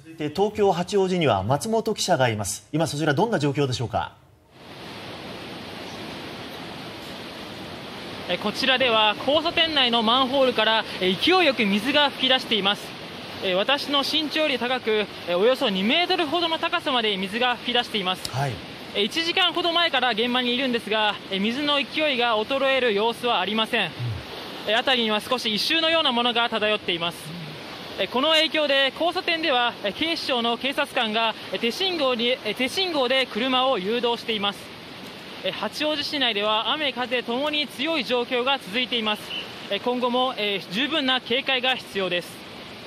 で、東京八王子には松本記者がいます。今そちらどんな状況でしょうか。 こちらでは交差点内のマンホールから勢いよく水が噴き出しています。私の身長より高く、およそ2メートルほどの高さまで水が噴き出しています。 はい、 1時間ほど前から現場にいるんですが、水の勢いが衰える様子はありません。辺りには少し異臭のようなものが漂っています。この影響で交差点では警視庁の警察官が手信号で車を誘導しています。八王子市内では雨風ともに強い状況が続いています。今後も十分な警戒が必要です。